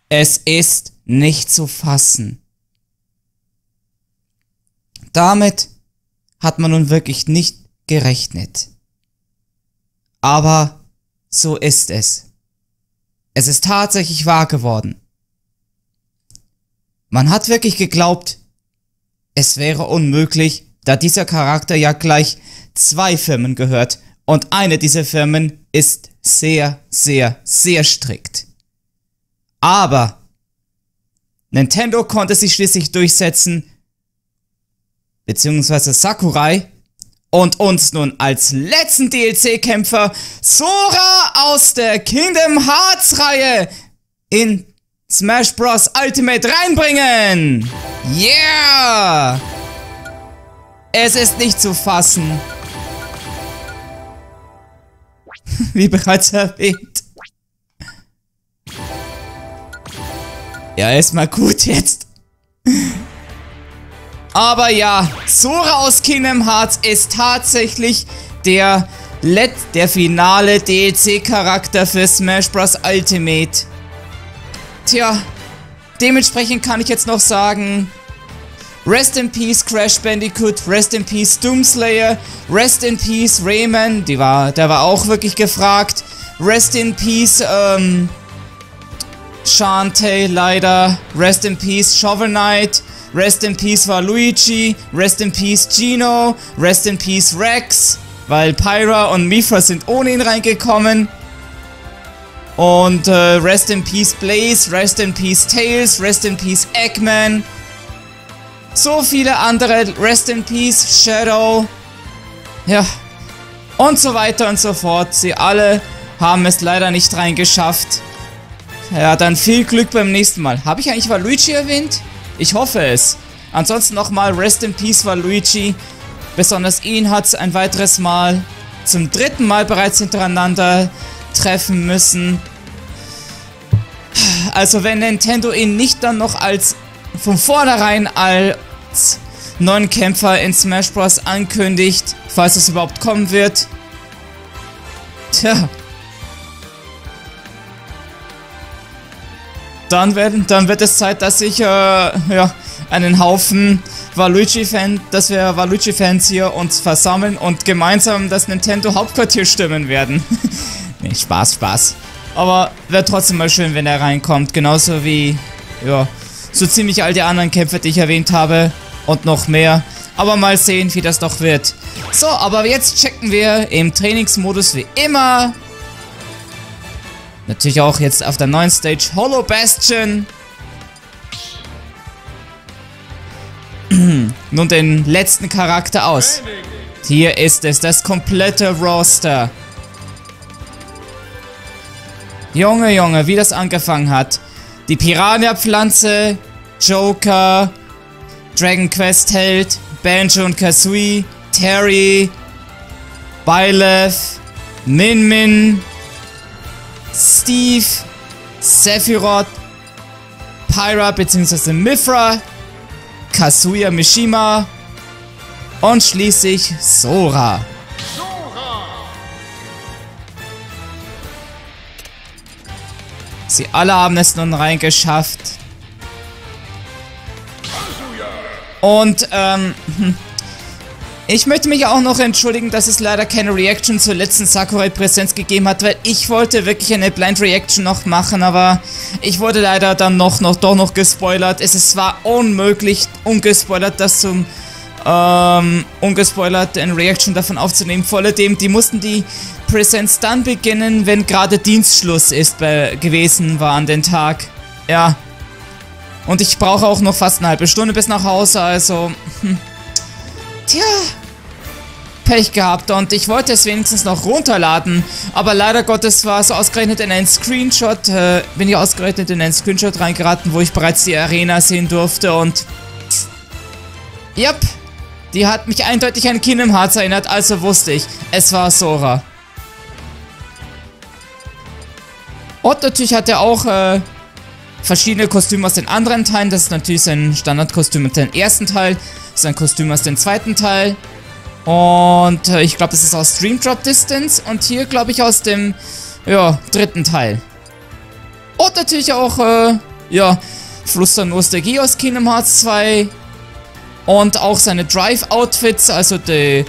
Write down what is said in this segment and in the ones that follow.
Es ist nicht zu fassen. Damit hat man nun wirklich nicht gerechnet. Aber so ist es. Es ist tatsächlich wahr geworden. Man hat wirklich geglaubt, es wäre unmöglich, da dieser Charakter ja gleich 2 Firmen gehört und eine dieser Firmen ist sehr, sehr, sehr strikt. Aber Nintendo konnte sich schließlich durchsetzen, beziehungsweise Sakurai, und uns nun als letzten DLC-Kämpfer Sora aus der Kingdom Hearts-Reihe in Smash Bros. Ultimate reinbringen! Yeah! Es ist nicht zu fassen. Wie bereits erwähnt. Ja, ist mal gut jetzt. Aber ja, Sora aus Kingdom Hearts ist tatsächlich der finale DLC-Charakter für Smash Bros. Ultimate. Tja, dementsprechend kann ich jetzt noch sagen, Rest in Peace Crash Bandicoot, Rest in Peace Doomslayer, Rest in Peace Rayman, der war auch wirklich gefragt, Rest in Peace, Shantae leider, Rest in Peace Shovel Knight, Rest in Peace Waluigi, Rest in Peace Gino, Rest in Peace Rex, weil Pyra und Mithra sind ohne ihn reingekommen. Und Rest in Peace Blaze, Rest in Peace Tails, Rest in Peace Eggman. So viele andere, Rest in Peace Shadow. Ja, und so weiter und so fort. Sie alle haben es leider nicht reingeschafft. Ja, dann viel Glück beim nächsten Mal. Habe ich eigentlich Waluigi erwähnt? Ich hoffe es. Ansonsten nochmal Rest in Peace Waluigi. Besonders ihn hat es ein weiteres Mal, zum 3. Mal bereits hintereinander treffen müssen. Also wenn Nintendo ihn nicht dann noch von vornherein als neuen Kämpfer in Smash Bros. Ankündigt, falls es überhaupt kommen wird. Tja. Dann wird es Zeit, dass ich einen Haufen dass wir Waluigi-Fans hier uns versammeln und gemeinsam das Nintendo Hauptquartier stürmen werden. Nee, Spaß. Aber wäre trotzdem mal schön, wenn er reinkommt. Genauso wie, ja, so ziemlich all die anderen Kämpfer, die ich erwähnt habe. Und noch mehr. Aber mal sehen, wie das doch wird. So, aber jetzt checken wir im Trainingsmodus wie immer. Natürlich auch jetzt auf der neuen Stage Hollow Bastion. Nun den letzten Charakter aus. Hier ist es, das komplette Roster. Junge, wie das angefangen hat. Die Piranha-Pflanze, Joker, Dragon Quest Held, Banjo und Kazooie, Terry, Byleth, Min, Steve, Sephiroth, Pyra bzw. Mithra, Kazuya Mishima und schließlich Sora. Sie alle haben es nun reingeschafft. Und, ich möchte mich auch noch entschuldigen, dass es leider keine Reaction zur letzten Sakurai-Präsenz gegeben hat, weil ich wollte wirklich eine Blind Reaction noch machen, aber ich wurde leider dann doch noch gespoilert. Es ist zwar unmöglich, ungespoilert ungespoilert eine Reaction davon aufzunehmen. Vor allem, die mussten die Präsenz dann beginnen, wenn gerade Dienstschluss gewesen war an den Tag. Ja. Und ich brauche auch noch fast eine halbe Stunde bis nach Hause, also... Tja... Pech gehabt und ich wollte es wenigstens noch runterladen, aber leider Gottes war es ausgerechnet in einen Screenshot, bin ich ausgerechnet in einen Screenshot reingeraten, wo ich bereits die Arena sehen durfte und... Yep, die hat mich eindeutig an Kingdom Hearts erinnert, also wusste ich, es war Sora. Und natürlich hat er auch verschiedene Kostüme aus den anderen Teilen. Das ist natürlich sein Standardkostüm aus dem ersten Teil, sein Kostüm aus dem zweiten Teil. Und ich glaube, das ist aus Dream Drop Distance und hier, glaube ich, aus dem, ja, dritten Teil. Und natürlich auch ja, Fluss der Nostalgie aus Kingdom Hearts 2. Und auch seine Drive-Outfits, also die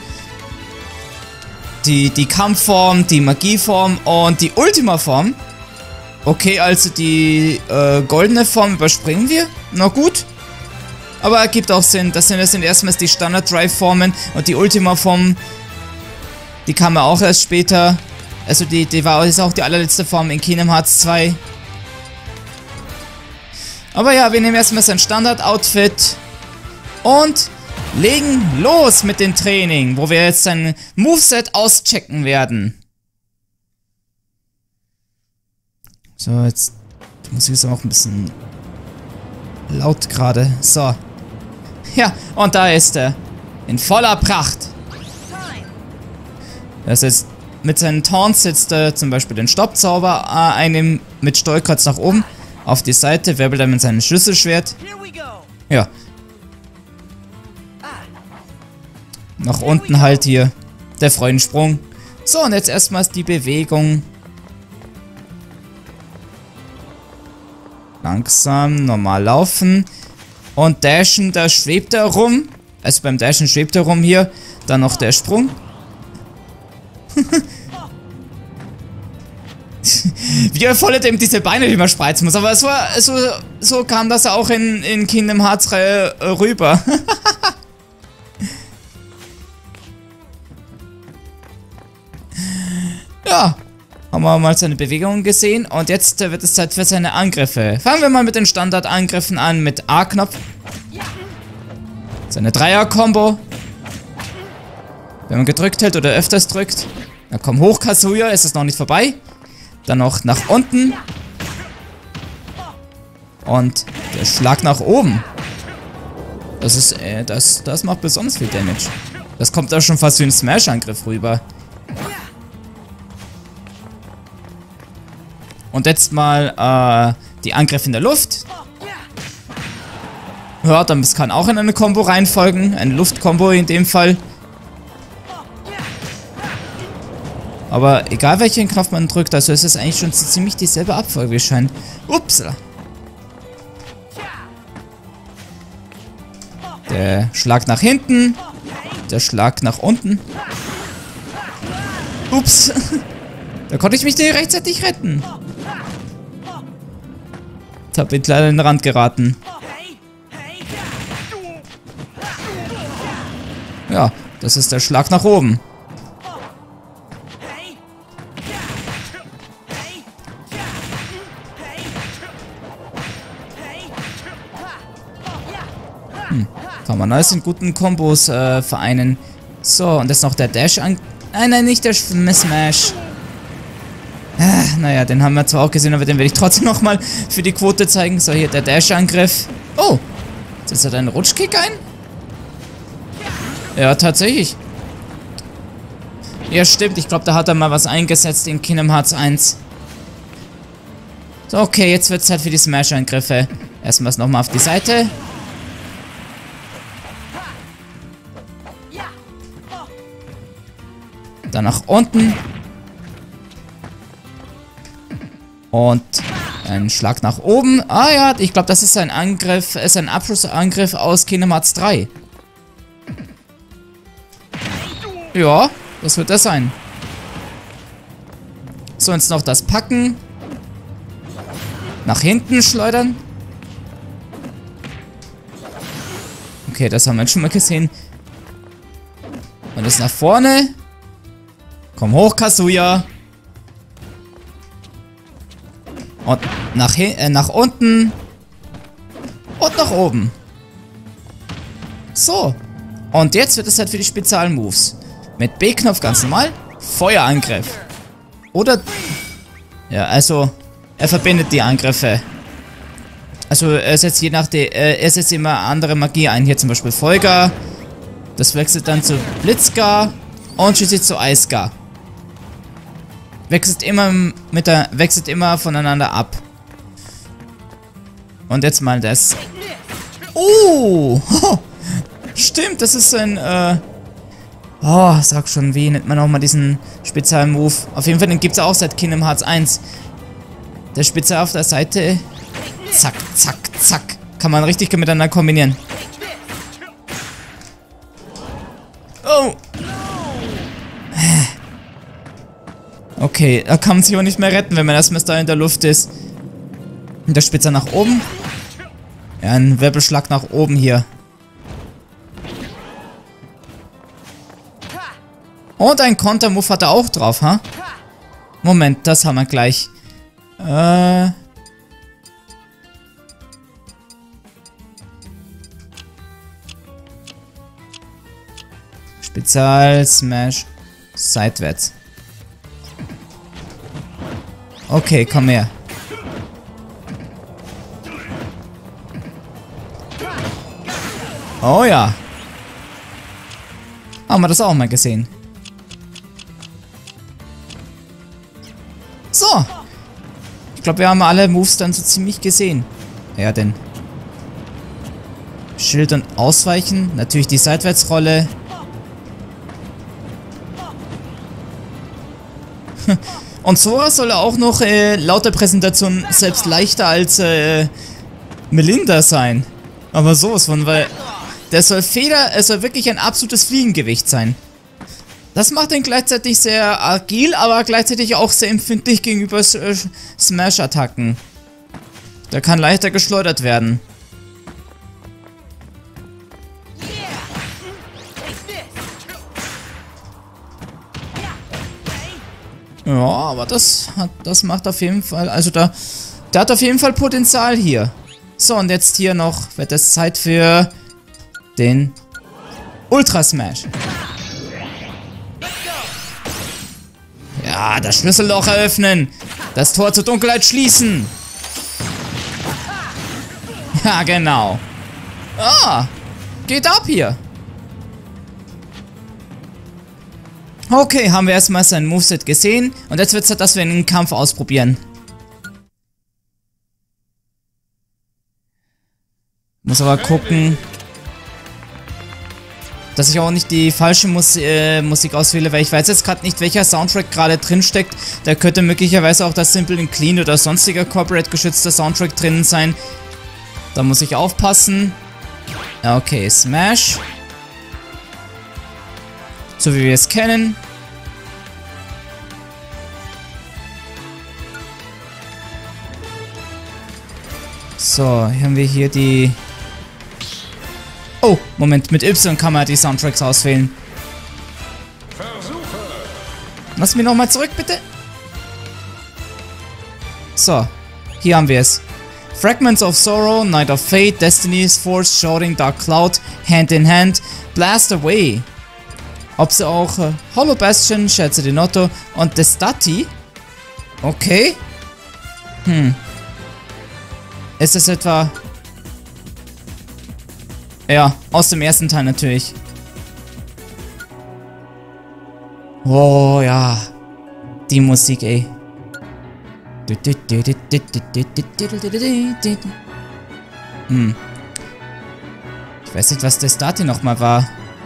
Kampfform, die Magieform und die Ultima-Form. Okay, also die goldene Form überspringen wir. Na gut. Aber ergibt auch Sinn. Das sind erstmals die Standard-Drive-Formen und die Ultima-Form, die kam ja auch erst später. Also die ist auch die allerletzte Form in Kingdom Hearts 2. Aber ja, wir nehmen erstmal sein Standard-Outfit und legen los mit dem Training, wo wir jetzt sein Moveset auschecken werden. So, jetzt die Musik ist auch ein bisschen laut gerade. So. Ja, und da ist er. In voller Pracht. Das ist mit seinen Taunts setzt er zum Beispiel den Stoppzauber einem mit Steuerkreuz nach oben auf die Seite, wirbelt er mit seinem Schlüsselschwert. Ja. Nach unten halt hier der Freudensprung. So, und jetzt erstmals die Bewegung. Langsam, normal laufen. Und dashen, da schwebt er rum. Also beim Dashen schwebt er rum hier. Dann noch der Sprung. Wie er voll eben diese Beine, die man spreizen muss. Aber so kam das auch in Kingdom Hearts rüber. Ja, haben wir mal seine Bewegungen gesehen und jetzt wird es Zeit für seine Angriffe. Fangen wir mal mit den Standardangriffen an, mit A-Knopf. Seine Dreier-Kombo. Wenn man gedrückt hält oder öfters drückt. Dann komm hoch, Kazuya, ist es noch nicht vorbei. Dann noch nach unten. Und der Schlag nach oben. Das ist, das macht besonders viel Damage. Das kommt da schon fast wie ein Smash-Angriff rüber. Und jetzt mal die Angriffe in der Luft. Ja, das kann auch in eine Combo reinfolgen. Eine Luft-Combo in dem Fall. Aber egal welchen Knopf man drückt, also ist es eigentlich schon ziemlich dieselbe Abfolge, wie es scheint. Upsala. Der Schlag nach hinten. Der Schlag nach unten. Ups. Da konnte ich mich nicht rechtzeitig retten. Jetzt habe ich leider in den Rand geraten. Ja, das ist der Schlag nach oben. Kann man alles in guten Kombos vereinen. So, und jetzt noch der Dash an... Nein, nicht der Smash. Naja, den haben wir zwar auch gesehen, aber den werde ich trotzdem nochmal für die Quote zeigen. So, hier der Dash-Angriff. Oh, setzt er da einen Rutschkick ein? Ja, tatsächlich. Ja, stimmt. Ich glaube, da hat er mal was eingesetzt in Kingdom Hearts 1. So, okay, jetzt wird es Zeit für die Smash-Angriffe. Erstmal nochmal auf die Seite. Dann nach unten. Und ein Schlag nach oben. Ah ja, ich glaube, das ist ein Angriff, ist ein Abschlussangriff aus Kingdom Hearts 3. Ja, das wird das sein. So, jetzt noch das Packen. Nach hinten schleudern. Okay, das haben wir jetzt schon mal gesehen. Und das nach vorne. Komm hoch, Kazuya. Und nach unten. Und nach oben. So. Und jetzt wird es halt für die Spezialmoves. Mit B-Knopf ganz normal. Feuerangriff. Oder... Ja, also... Er verbindet die Angriffe. Also er setzt je nachdem... Er setzt immer andere Magie ein. Hier zum Beispiel Feuergar. Das wechselt dann zu Blitzgar. Und schließlich zu Eisgar. Wechselt immer voneinander ab. Und jetzt mal das. Oh! Stimmt, das ist ein, oh, sag schon, wie nennt man auch mal diesen Spezialmove? Auf jeden Fall, den gibt es auch seit Kingdom Hearts 1. Der Spezial auf der Seite. zack, zack, zack. Kann man richtig miteinander kombinieren. Oh. Okay, da kann man sich auch nicht mehr retten, wenn man erstmal da in der Luft ist. Und der Spitzer nach oben. Ja, ein Wirbelschlag nach oben hier. Und ein Kontermove hat er auch drauf, ha? Moment, das haben wir gleich. Spezial Smash seitwärts. Okay, komm her. Oh ja. Haben wir das auch mal gesehen. So. Ich glaube, wir haben alle Moves dann so ziemlich gesehen. Ja, denn. Schild und Ausweichen. Natürlich die Seitwärtsrolle. Und Sora soll auch noch laut der Präsentation selbst leichter als Melinda sein. Aber sowas von, weil der soll soll wirklich ein absolutes Fliegengewicht sein. Das macht ihn gleichzeitig sehr agil, aber gleichzeitig auch sehr empfindlich gegenüber Smash-Attacken. Der kann leichter geschleudert werden. Ja, aber das macht auf jeden Fall, also der hat auf jeden Fall Potenzial hier. So, und jetzt hier noch wird es Zeit für den Ultra Smash. Ja, das Schlüsselloch eröffnen. Das Tor zur Dunkelheit schließen. Ja, genau. Ah, geht ab hier. Okay, haben wir erstmal sein Moveset gesehen. Und jetzt wird es Zeit, dass wir einen Kampf ausprobieren. Muss aber gucken, dass ich auch nicht die falsche Musik auswähle, weil ich weiß jetzt gerade nicht, welcher Soundtrack gerade drin steckt. Da könnte möglicherweise auch das Simple and Clean oder sonstiger Corporate-geschützter Soundtrack drin sein. Da muss ich aufpassen. Okay, Smash. So wie wir es kennen. So, hier haben wir hier die... Oh, Moment, mit Y kann man die Soundtracks auswählen. Lass mich nochmal zurück, bitte. So, hier haben wir es. Fragments of Sorrow, Night of Fate, Destiny's Force, Shouting, Dark Cloud, Hand in Hand, Blast Away. Ob sie auch Hollow Bastion, Scherzo di Noto und Destati. Okay. Ist das etwa... Ja, aus dem ersten Teil natürlich. Oh ja. Die Musik, ey. Ich weiß nicht, was Destati nochmal war.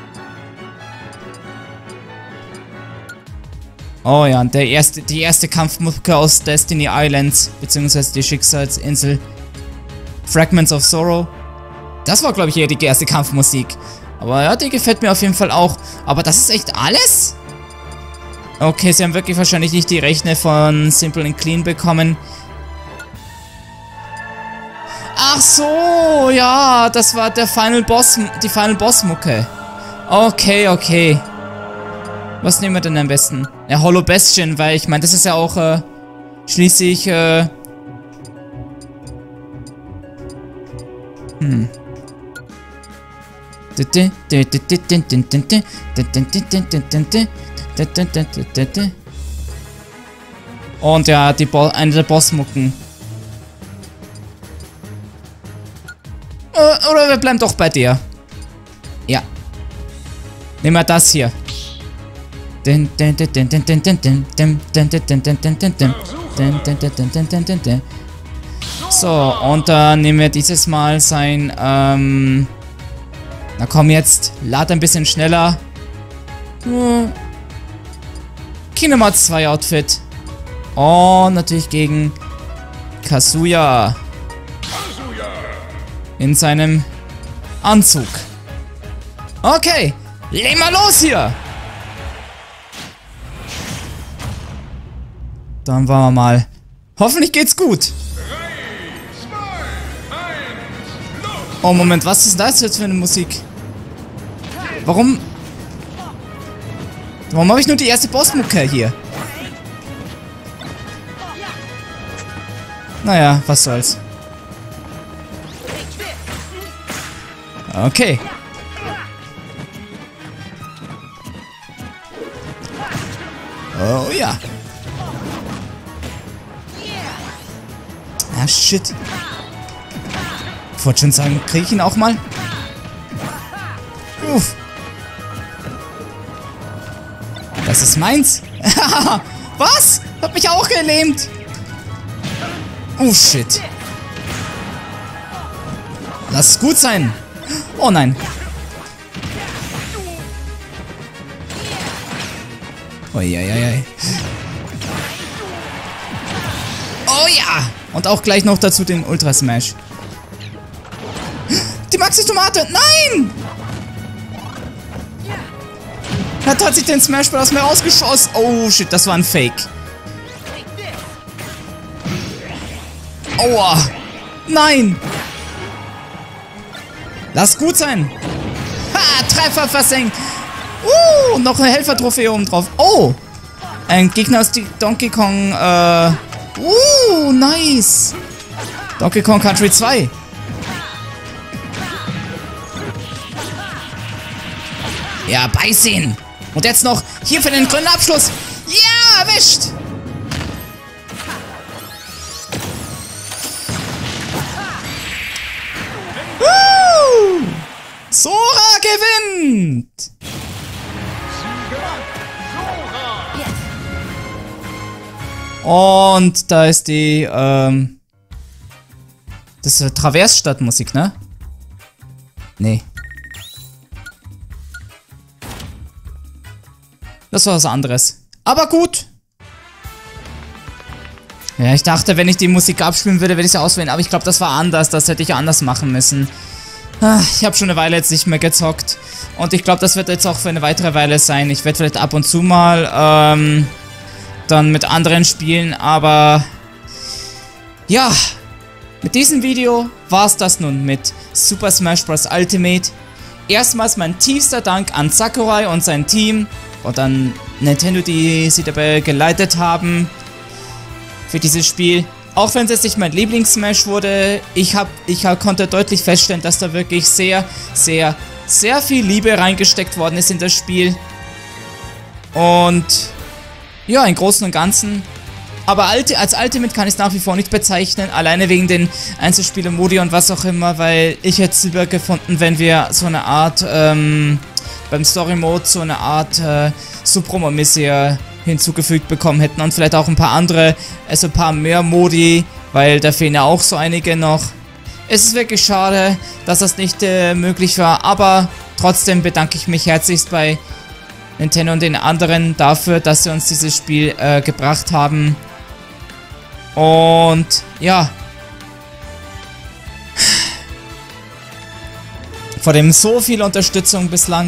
Oh ja, die erste Kampfmucke aus Destiny Islands, beziehungsweise die Schicksalsinsel. Fragments of Sorrow. Das war, glaube ich, eher die erste Kampfmusik. Aber ja, die gefällt mir auf jeden Fall auch. Aber das ist echt alles? Okay, sie haben wirklich wahrscheinlich nicht die Rechte von Simple and Clean bekommen. Ach so, ja, das war der die Final Boss Mucke. Okay, okay. Was nehmen wir denn am besten? Ja, Hollow Bastion, weil ich meine, das ist ja auch schließlich Und ja, eine der Bossmucken. Oder wir bleiben doch bei dir. Ja. Nehmen wir das hier. So, und dann nehmen wir dieses Mal sein, na komm jetzt, lad ein bisschen schneller. Kingdom Hearts 2 Outfit. Und natürlich gegen Kazuya. in seinem Anzug. Okay, legen wir los hier. Dann wollen wir mal. Hoffentlich geht's gut. Oh, Moment, was ist das jetzt für eine Musik? Warum habe ich nur die erste Bossmucke hier? Naja, was soll's. Okay. Oh ja. Ah, shit. Ich wollte schon sagen, kriege ich ihn auch mal? Uff. Das ist meins. Was? Hat mich auch gelähmt. Oh, shit. Lass es gut sein. Oh nein. Uiuiui. Oh ja. Und auch gleich noch dazu den Ultra Smash. Die Maxi-Tomate. Nein! Er hat tatsächlich den Smash Ball aus mir rausgeschossen. Oh shit, das war ein Fake. Aua. Nein. Lass gut sein. Ha, Treffer versenkt. Noch eine Helfer-Trophäe oben drauf. Oh. Ein Gegner aus Donkey Kong, nice. Donkey Kong Country 2. Ja, beißen. Und jetzt noch hier für den grünen Abschluss. Ja, erwischt. Sora gewinnt. Und da ist die, das ist Traversstadtmusik, ne? Nee. Das war was anderes. Aber gut. Ja, ich dachte, wenn ich die Musik abspielen würde, würde ich sie auswählen. Aber ich glaube, das war anders. Das hätte ich anders machen müssen. Ich habe schon eine Weile jetzt nicht mehr gezockt. Und ich glaube, das wird jetzt auch für eine weitere Weile sein. Ich werde vielleicht ab und zu mal, dann mit anderen spielen. Aber, ja. Mit diesem Video war es das nun mit Super Smash Bros. Ultimate. Erstmals mein tiefster Dank an Sakurai und sein Team. Und an Nintendo, die sie dabei geleitet haben. Für dieses Spiel. Auch wenn es jetzt nicht mein Lieblings-Smash wurde, ich konnte deutlich feststellen, dass da wirklich sehr, sehr, sehr viel Liebe reingesteckt worden ist in das Spiel. Und ja, im Großen und Ganzen. Aber als Ultimate kann ich es nach wie vor nicht bezeichnen, alleine wegen den Einzelspieler-Modi und was auch immer, weil ich hätte es lieber gefunden, wenn wir so eine Art, beim Story-Mode so eine Art Supremo-Missie hinzugefügt bekommen hätten und vielleicht auch ein paar andere, also ein paar mehr Modi, weil da fehlen ja auch so einige noch. Es ist wirklich schade, dass das nicht möglich war, aber trotzdem bedanke ich mich herzlichst bei Nintendo und den anderen dafür, dass sie uns dieses Spiel gebracht haben. Und ja, vor dem so viel Unterstützung bislang.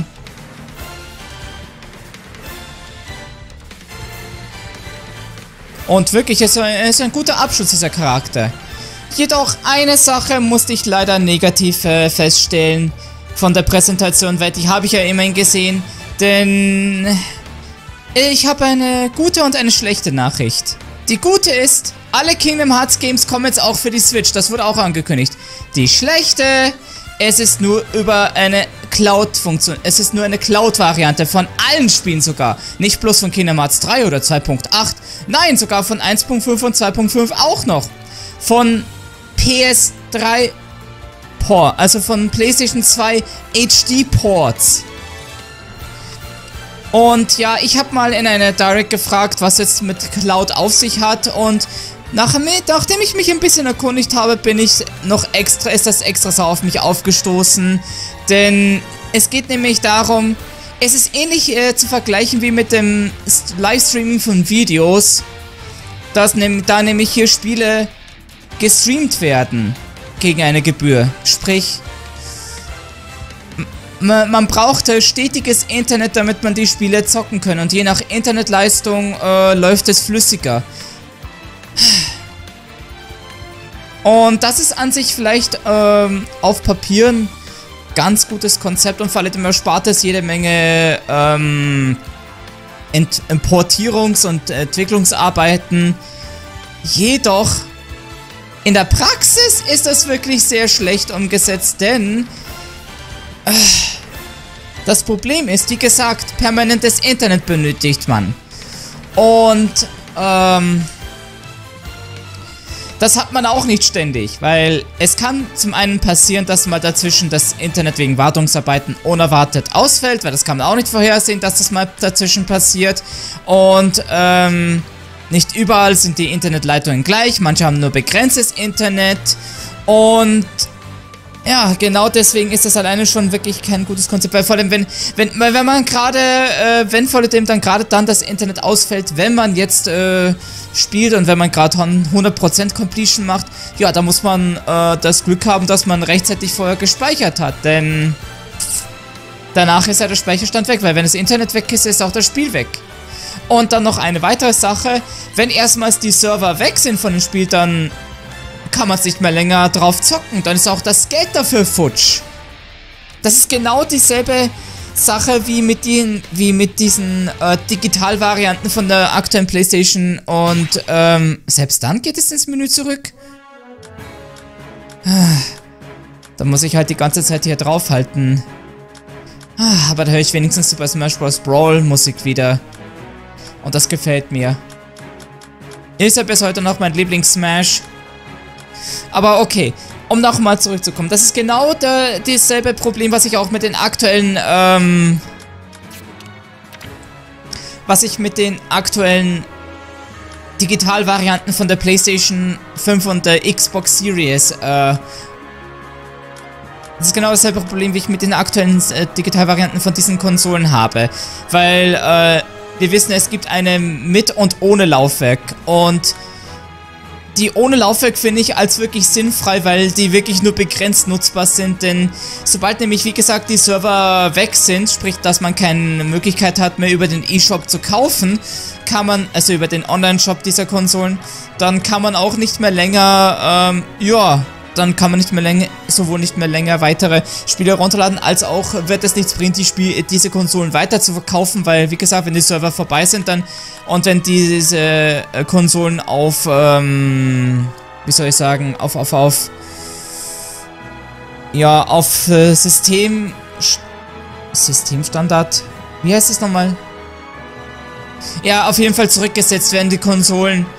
Und wirklich, es ist ein guter Abschluss, dieser Charakter. Jedoch eine Sache musste ich leider negativ feststellen von der Präsentation, weil die habe ich ja immerhin gesehen. Denn ich habe eine gute und eine schlechte Nachricht. Die gute ist, alle Kingdom Hearts Games kommen jetzt auch für die Switch. Das wurde auch angekündigt. Die schlechte, es ist nur über eine Cloud-Funktion. Es ist nur eine Cloud-Variante von allen Spielen sogar. Nicht bloß von Kingdom Hearts 3 oder 2.8. Nein, sogar von 1.5 und 2.5 auch noch. Von PS3 Port, also von PlayStation 2 HD Ports. Und ja, ich habe mal in einer Direct gefragt, was jetzt mit Cloud auf sich hat, und nachdem ich mich ein bisschen erkundigt habe, ist das extra so auf mich aufgestoßen, denn es geht nämlich darum, es ist ähnlich zu vergleichen wie mit dem Livestreaming von Videos, da nämlich hier Spiele gestreamt werden. gegen eine Gebühr. Sprich, man braucht stetiges Internet, damit man die Spiele zocken kann. Und je nach Internetleistung läuft es flüssiger. Und das ist an sich vielleicht auf Papier ein ganz gutes Konzept und vor allem erspart es jede Menge Portierungs- und Entwicklungsarbeiten. Jedoch in der Praxis ist das wirklich sehr schlecht umgesetzt, denn das Problem ist, wie gesagt, permanentes Internet benötigt man. Und das hat man auch nicht ständig, weil es kann zum einen passieren, dass mal dazwischen das Internet wegen Wartungsarbeiten unerwartet ausfällt, weil das kann man auch nicht vorhersehen, dass das mal dazwischen passiert. Und nicht überall sind die Internetleitungen gleich, manche haben nur begrenztes Internet und ja, genau deswegen ist das alleine schon wirklich kein gutes Konzept, weil vor allem wenn man gerade, wenn vor allem dann gerade dann das Internet ausfällt, wenn man jetzt spielt und wenn man gerade 100% Completion macht, ja, da muss man das Glück haben, dass man rechtzeitig vorher gespeichert hat, denn danach ist ja der Speicherstand weg, weil wenn das Internet weg ist, ist auch das Spiel weg. Und dann noch eine weitere Sache, wenn erstmals die Server weg sind von dem Spiel, dann kann man es nicht mehr länger drauf zocken, dann ist auch das Geld dafür futsch. Das ist genau dieselbe Sache wie mit diesen Digitalvarianten von der aktuellen PlayStation und selbst dann geht es ins Menü zurück. Da muss ich halt die ganze Zeit hier draufhalten. Aber da höre ich wenigstens Super Smash Bros. Brawl Musik wieder. Und das gefällt mir. Ist ja bis heute noch mein Lieblings-Smash. Aber okay, um nochmal zurückzukommen. Das ist genau dasselbe Problem, was ich auch mit den aktuellen, Digitalvarianten von der PlayStation 5 und der Xbox Series, das ist genau dasselbe Problem, wie ich mit den aktuellen Digitalvarianten von diesen Konsolen habe. Weil, wir wissen, es gibt eine mit und ohne Laufwerk. Und die ohne Laufwerk finde ich als wirklich sinnfrei, weil die wirklich nur begrenzt nutzbar sind. Denn sobald nämlich, wie gesagt, die Server weg sind, sprich, dass man keine Möglichkeit hat mehr über den eShop zu kaufen, kann man, also über den Online-Shop dieser Konsolen, dann kann man auch nicht mehr länger, dann kann man sowohl nicht mehr länger weitere Spiele runterladen, als auch wird es nichts bringen, diese Konsolen weiter zu verkaufen, weil, wie gesagt, wenn die Server vorbei sind dann und wenn diese Konsolen auf, wie soll ich sagen, auf Systemstandard, wie heißt es nochmal? Ja, auf jeden Fall zurückgesetzt werden die Konsolen.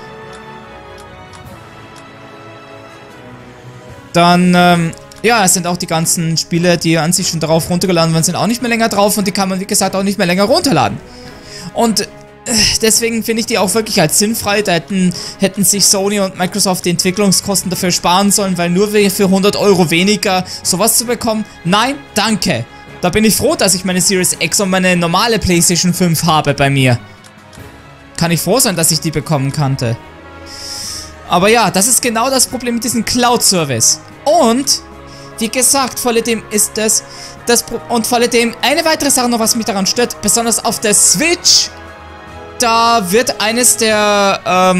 Dann, ja, es sind auch die ganzen Spiele, die an sich schon darauf runtergeladen worden sind, auch nicht mehr länger drauf und die kann man, wie gesagt, auch nicht mehr länger runterladen. Und deswegen finde ich die auch wirklich als sinnfrei. Da hätten sich Sony und Microsoft die Entwicklungskosten dafür sparen sollen, weil nur für 100 € weniger sowas zu bekommen, nein, danke. Da bin ich froh, dass ich meine Series X und meine normale PlayStation 5 habe bei mir. Kann ich froh sein, dass ich die bekommen konnte. Aber ja, das ist genau das Problem mit diesem Cloud-Service. Und, wie gesagt, vor allem ist und vor allem eine weitere Sache noch, was mich daran stört, besonders auf der Switch, da wird eines der,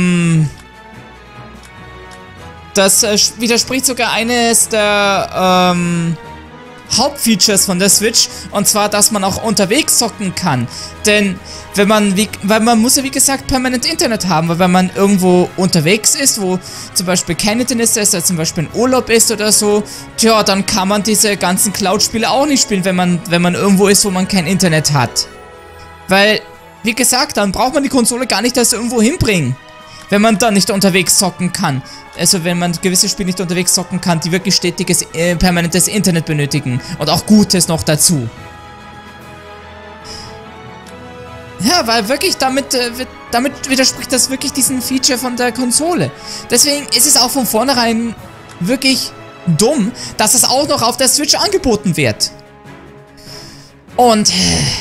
das widerspricht sogar eines der, Hauptfeatures von der Switch, und zwar, dass man auch unterwegs zocken kann. Denn weil man muss ja, wie gesagt, permanent Internet haben, weil wenn man irgendwo unterwegs ist, wo zum Beispiel kein Internet ist, zum Beispiel ein Urlaub ist oder so, tja, dann kann man diese ganzen Cloud-Spiele auch nicht spielen, wenn man irgendwo ist, wo man kein Internet hat. Weil, wie gesagt, dann braucht man die Konsole gar nicht erst irgendwo hinbringen, wenn man dann nicht unterwegs zocken kann. Also wenn man gewisse Spiele nicht unterwegs zocken kann, die wirklich stetiges, permanentes Internet benötigen. Und auch Gutes noch dazu. Ja, weil wirklich damit widerspricht das wirklich diesen Feature von der Konsole. Deswegen ist es auch von vornherein wirklich dumm, dass es auch noch auf der Switch angeboten wird. Und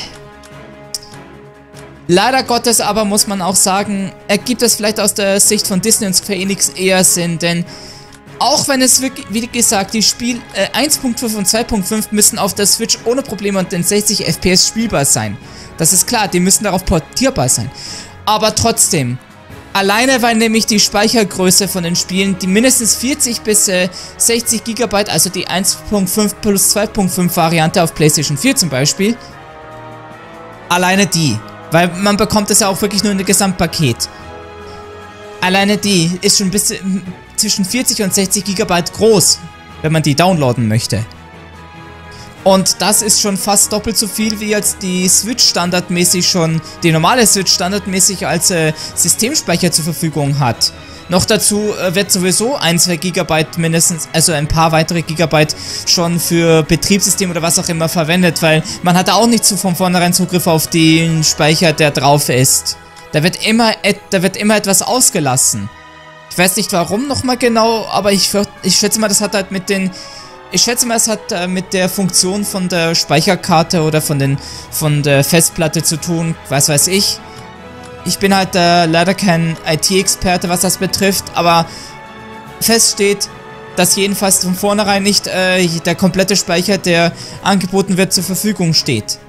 leider Gottes aber muss man auch sagen, ergibt es vielleicht aus der Sicht von Disney und Square Enix eher Sinn, denn Auch wenn es wirklich, wie gesagt, die Spiel 1.5 und 2.5 müssen auf der Switch ohne Probleme und in 60 FPS spielbar sein. Das ist klar, die müssen darauf portierbar sein. Aber trotzdem, alleine weil nämlich die Speichergröße von den Spielen, die mindestens 40 bis 60 GB, also die 1.5 plus 2.5 Variante auf PlayStation 4 zum Beispiel, alleine die, weil man bekommt das ja auch wirklich nur in ein Gesamtpaket. Alleine die ist schon bis zwischen 40 und 60 GB groß, wenn man die downloaden möchte. Und das ist schon fast doppelt so viel, wie als die Switch standardmäßig schon, die normale Switch standardmäßig als Systemspeicher zur Verfügung hat. Noch dazu wird sowieso 1-2 GB mindestens, also ein paar weitere Gigabyte schon für Betriebssystem oder was auch immer verwendet, weil man hat auch nicht so von vornherein Zugriff auf den Speicher, der drauf ist. Da wird immer etwas ausgelassen. Ich weiß nicht warum nochmal genau, aber ich schätze mal, das hat halt mit den... Ich schätze mal, es hat mit der Funktion von der Speicherkarte oder von der Festplatte zu tun, was weiß ich. Ich bin halt leider kein IT-Experte, was das betrifft, aber fest steht, dass jedenfalls von vornherein nicht der komplette Speicher, der angeboten wird, zur Verfügung steht.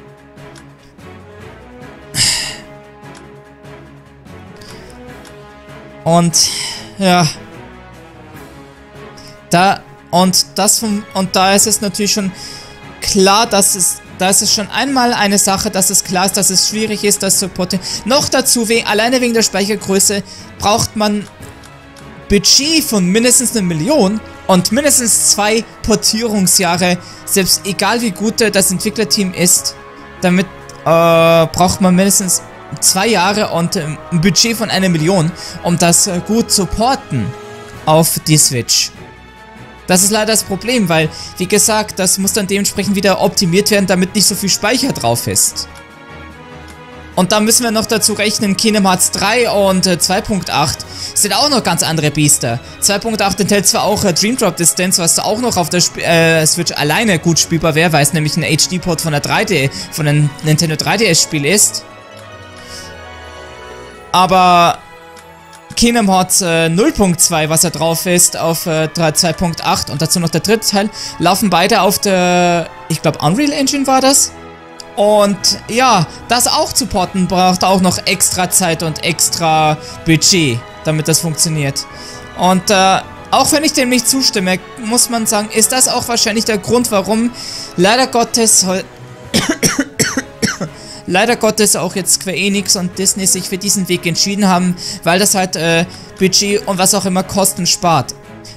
Und ja, da ist es natürlich schon klar, da ist es schon einmal eine Sache, dass es klar ist, dass es schwierig ist, das zu portieren. Noch dazu, alleine wegen der Speichergröße, braucht man Budget von mindestens 1 Million und mindestens 2 Portierungsjahre, selbst egal wie gut das Entwicklerteam ist, damit braucht man mindestens 2 Jahre und ein Budget von 1 Million, um das gut zu porten auf die Switch. Das ist leider das Problem, weil, wie gesagt, das muss dann dementsprechend wieder optimiert werden, damit nicht so viel Speicher drauf ist. Und da müssen wir noch dazu rechnen, Kingdom Hearts 3 und 2.8 sind auch noch ganz andere Biester. 2.8 enthält zwar auch Dream Drop Distance, was auch noch auf der Switch alleine gut spielbar wäre, weil es nämlich ein HD-Port von einem Nintendo 3DS-Spiel ist. Aber Kingdom Hearts 0.2, was da drauf ist, auf 2.8 und dazu noch der dritte Teil, laufen beide auf der, ich glaube, Unreal Engine war das. Und ja, das auch zu porten braucht auch noch extra Zeit und extra Budget, damit das funktioniert. Und auch wenn ich dem nicht zustimme, muss man sagen, ist das auch wahrscheinlich der Grund, warum leider Gottes auch jetzt Square Enix und Disney sich für diesen Weg entschieden haben, weil das halt Budget und was auch immer Kosten spart.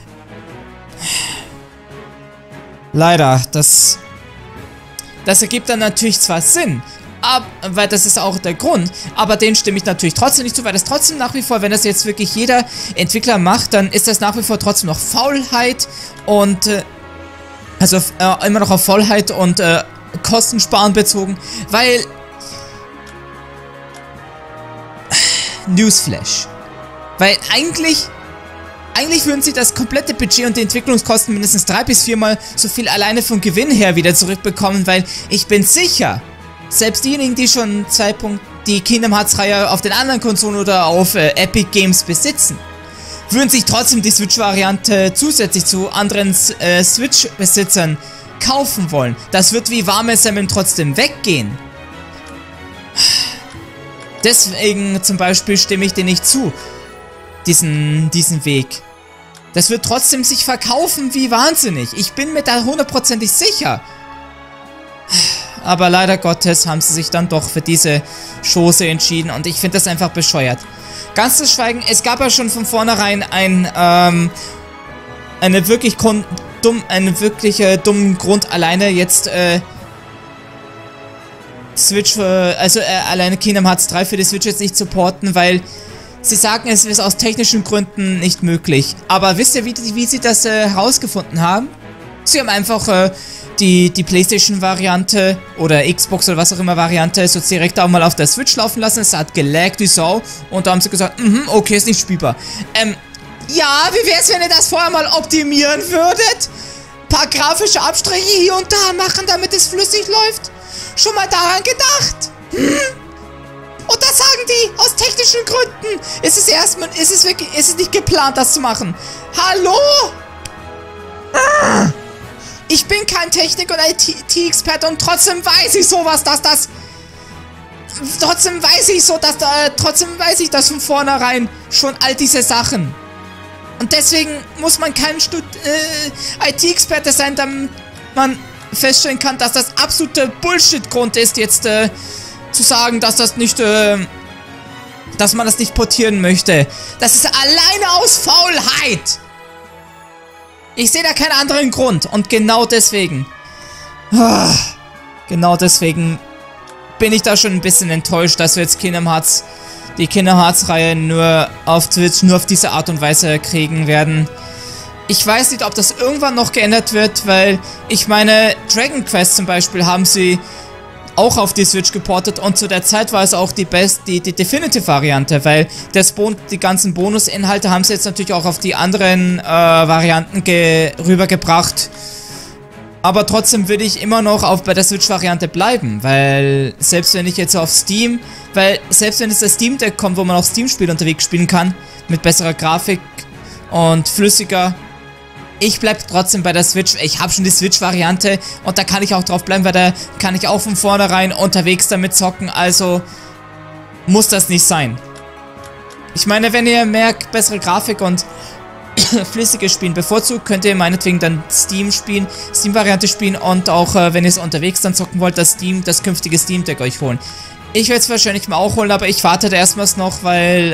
Leider, das ergibt dann natürlich zwar Sinn, weil das ist auch der Grund, aber den stimme ich natürlich trotzdem nicht zu, weil das trotzdem nach wie vor, wenn das jetzt wirklich jeder Entwickler macht, dann ist das nach wie vor trotzdem noch Faulheit und also immer noch auf Faulheit und Kostensparen bezogen, weil Newsflash. Weil eigentlich würden sie das komplette Budget und die Entwicklungskosten mindestens 3 bis 4 Mal so viel alleine vom Gewinn her wieder zurückbekommen, weil ich bin sicher, selbst diejenigen, die schon die Kingdom Hearts Reihe auf den anderen Konsolen oder auf Epic Games besitzen, würden sich trotzdem die Switch-Variante zusätzlich zu anderen Switch-Besitzern kaufen wollen. Das wird wie warme Semmeln trotzdem weggehen. Deswegen zum Beispiel stimme ich dir nicht zu, diesen Weg. Das wird trotzdem sich verkaufen wie wahnsinnig. Ich bin mir da 100%ig sicher. Aber leider Gottes haben sie sich dann doch für diese Chose entschieden und ich finde das einfach bescheuert. Ganz zu schweigen, es gab ja schon von vornherein einen wirklich dummen Grund, alleine jetzt alleine Kingdom Hearts 3 für die Switch jetzt nicht zu porten, weil sie sagen, es ist aus technischen Gründen nicht möglich. Aber wisst ihr, wie sie das herausgefunden haben? Sie haben einfach die PlayStation-Variante oder Xbox oder was auch immer Variante so direkt auch mal auf der Switch laufen lassen. Es hat gelaggt wie Sau und da haben sie gesagt, okay, ist nicht spielbar. Ja, wie wäre es, wenn ihr das vorher mal optimieren würdet? Ein paar grafische Abstriche hier und da machen, damit es flüssig läuft? Schon mal daran gedacht? Und das sagen die aus technischen Gründen. Es ist nicht geplant, das zu machen. Hallo? Ich bin kein Technik- und IT-Experte und trotzdem weiß ich sowas, dass das... Trotzdem weiß ich das von vornherein schon all diese Sachen. Und deswegen muss man kein IT-Experte sein, damit man feststellen kann, dass das absolute Bullshit-Grund ist, jetzt zu sagen, dass das nicht, dass man das nicht portieren möchte. Das ist alleine aus Faulheit. Ich sehe da keinen anderen Grund. Und genau deswegen bin ich da schon ein bisschen enttäuscht, dass wir jetzt die Kingdom Hearts-Reihe nur auf Twitch, nur auf diese Art und Weise kriegen werden. Ich weiß nicht, ob das irgendwann noch geändert wird, weil ich meine, Dragon Quest zum Beispiel haben sie auch auf die Switch geportet und zu der Zeit war es auch die Definitive-Variante, weil die ganzen Bonusinhalte haben sie jetzt natürlich auch auf die anderen Varianten rübergebracht. Aber trotzdem würde ich immer noch bei der Switch-Variante bleiben, weil selbst wenn ich jetzt auf Steam, selbst wenn es das Steam Deck kommt, wo man auch Steam-Spiele unterwegs spielen kann, mit besserer Grafik und flüssiger, ich bleibe trotzdem bei der Switch. Ich habe schon die Switch-Variante und da kann ich auch drauf bleiben, weil da kann ich auch von vornherein unterwegs damit zocken, also muss das nicht sein. Ich meine, wenn ihr merkt, bessere Grafik und flüssige Spielen bevorzugt, könnt ihr meinetwegen dann Steam-Variante spielen und auch, wenn ihr es unterwegs dann zocken wollt, das künftige Steam Deck euch holen. Ich werde es wahrscheinlich mal auch holen, aber ich warte da erstmals noch, weil,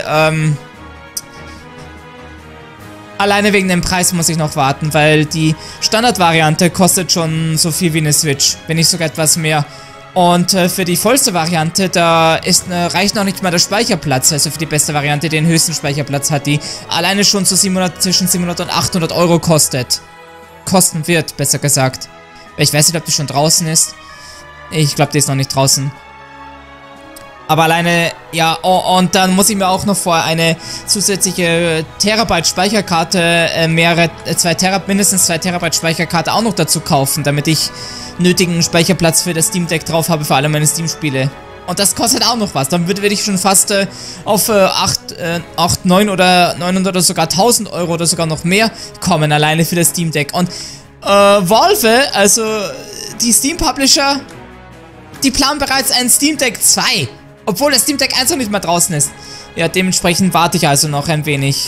alleine wegen dem Preis muss ich noch warten, weil die Standard-Variante kostet schon so viel wie eine Switch, wenn nicht sogar etwas mehr. Und für die vollste Variante, da reicht noch nicht mal der Speicherplatz, also für die beste Variante, die den höchsten Speicherplatz hat, die alleine schon so zwischen 700 und 800 Euro kosten wird, besser gesagt. Ich weiß nicht, ob die schon draußen ist. Ich glaube, die ist noch nicht draußen. Aber alleine, ja, und dann muss ich mir auch noch vorher eine zusätzliche Terabyte Speicherkarte, mindestens 2 Terabyte Speicherkarte auch noch dazu kaufen, damit ich nötigen Speicherplatz für das Steam Deck drauf habe für alle meine Steam-Spiele. Und das kostet auch noch was. Dann würde ich schon fast auf 900 oder sogar 1000 Euro oder sogar noch mehr kommen, alleine für das Steam Deck. Und Valve, also die Steam-Publisher, die planen bereits ein Steam Deck 2. Obwohl das Steam Deck 1 noch nicht mal draußen ist. Ja, dementsprechend warte ich also noch ein wenig.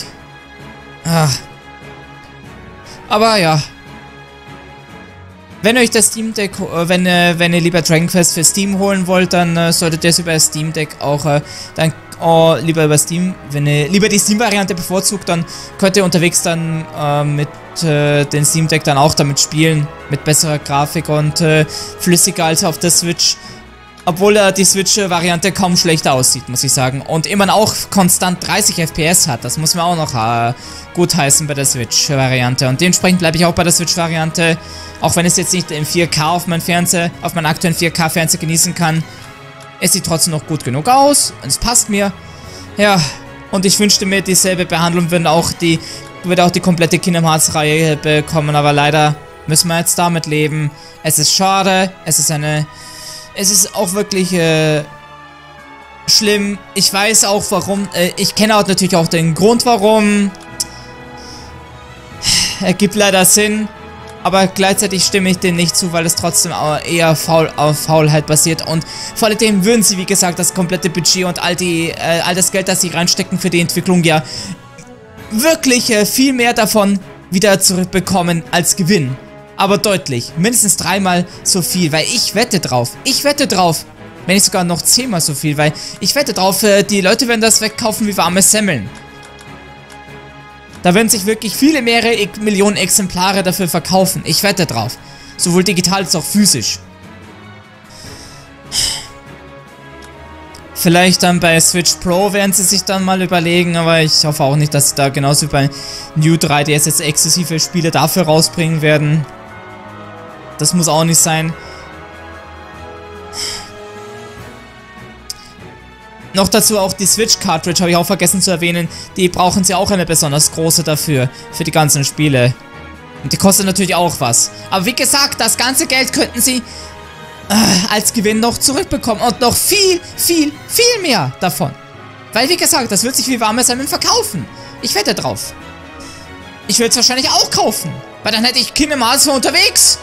Aber ja. Wenn ihr euch das Steam Deck, wenn ihr lieber Dragon Quest für Steam holen wollt, dann solltet ihr es über das Steam Deck auch, lieber über Steam, wenn ihr lieber die Steam-Variante bevorzugt, dann könnt ihr unterwegs dann mit dem Steam Deck dann auch damit spielen, mit besserer Grafik und flüssiger als auf der Switch. Obwohl die Switch-Variante kaum schlechter aussieht, muss ich sagen. Und immer auch konstant 30 FPS hat. Das muss man auch noch gutheißen bei der Switch-Variante. Und dementsprechend bleibe ich auch bei der Switch-Variante. Auch wenn ich es jetzt nicht im 4K auf meinem aktuellen 4K-Fernseher genießen kann. Es sieht trotzdem noch gut genug aus. Und es passt mir. Ja, und ich wünschte mir, dieselbe Behandlung würde auch die komplette Kingdom Hearts-Reihe bekommen. Aber leider müssen wir jetzt damit leben. Es ist schade. Es ist auch wirklich schlimm. Ich weiß auch warum. Ich kenne auch natürlich auch den Grund warum. Ergibt leider Sinn. Aber gleichzeitig stimme ich denen nicht zu, weil es trotzdem eher auf Faulheit basiert. Und vor allem würden sie, wie gesagt, das komplette Budget und all das Geld, das sie reinstecken für die Entwicklung, ja wirklich viel mehr davon wieder zurückbekommen als Gewinn. Aber deutlich, mindestens 3-mal so viel, weil ich wette drauf, wenn nicht sogar noch 10-mal so viel, weil ich wette drauf, die Leute werden das wegkaufen wie warme Semmeln. Da werden sich wirklich mehrere Millionen Exemplare dafür verkaufen, ich wette drauf. Sowohl digital als auch physisch. Vielleicht dann bei Switch Pro werden sie sich dann mal überlegen, aber ich hoffe auch nicht, dass sie da genauso wie bei New 3DS jetzt exklusive Spiele dafür rausbringen werden. Das muss auch nicht sein. Noch dazu auch die Switch-Cartridge, habe ich auch vergessen zu erwähnen. Die brauchen sie auch eine besonders große dafür, für die ganzen Spiele. Und die kostet natürlich auch was. Aber wie gesagt, das ganze Geld könnten sie als Gewinn noch zurückbekommen. Und noch viel mehr davon. Weil wie gesagt, das wird sich wie warme Semmeln verkaufen. Ich wette drauf. Ich würde es wahrscheinlich auch kaufen. Weil dann hätte ich Kingdom Hearts für unterwegs.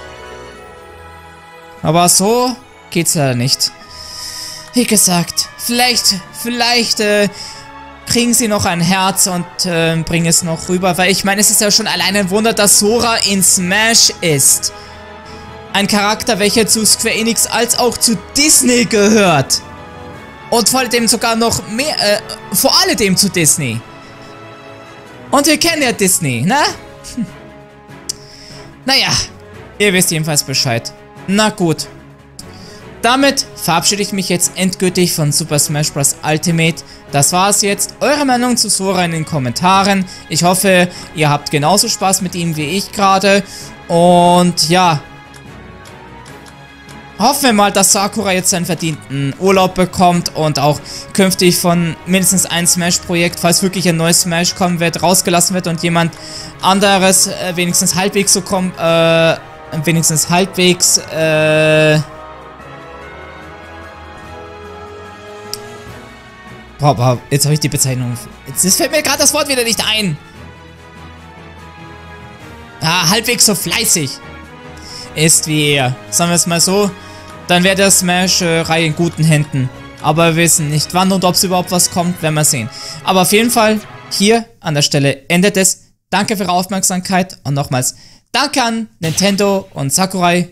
Aber so geht's leider nicht. Wie gesagt, vielleicht kriegen sie noch ein Herz und bringen es noch rüber. Weil ich meine, es ist ja schon allein ein Wunder, dass Sora in Smash ist. Ein Charakter, welcher zu Square Enix als auch zu Disney gehört. Und vor allem sogar noch mehr, vor allem zu Disney. Und wir kennen ja Disney, ne? Naja, ihr wisst jedenfalls Bescheid. Na gut. Damit verabschiede ich mich jetzt endgültig von Super Smash Bros. Ultimate. Das war's jetzt. Eure Meinung zu Sora in den Kommentaren. Ich hoffe, ihr habt genauso Spaß mit ihm wie ich gerade. Und ja. Hoffen wir mal, dass Sakura jetzt seinen verdienten Urlaub bekommt und auch künftig von mindestens einem Smash-Projekt, falls wirklich ein neues Smash kommen wird, rausgelassen wird und jemand anderes wenigstens halbwegs so kommt, boah, jetzt habe ich die Bezeichnung. Jetzt fällt mir gerade das Wort wieder nicht ein. Halbwegs so fleißig ist wie er. Sagen wir es mal so. Dann wäre der Smash-Reihe in guten Händen. Aber wir wissen nicht wann und ob es überhaupt was kommt, werden wir sehen. Aber auf jeden Fall, hier an der Stelle endet es. Danke für eure Aufmerksamkeit und nochmals danke an Nintendo und Sakurai.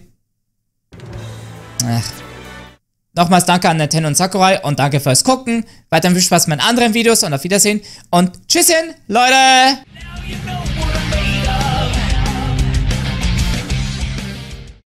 Nochmals danke an Nintendo und Sakurai und danke fürs Gucken. Weiterhin viel Spaß mit anderen Videos und auf Wiedersehen. Und tschüsschen, Leute!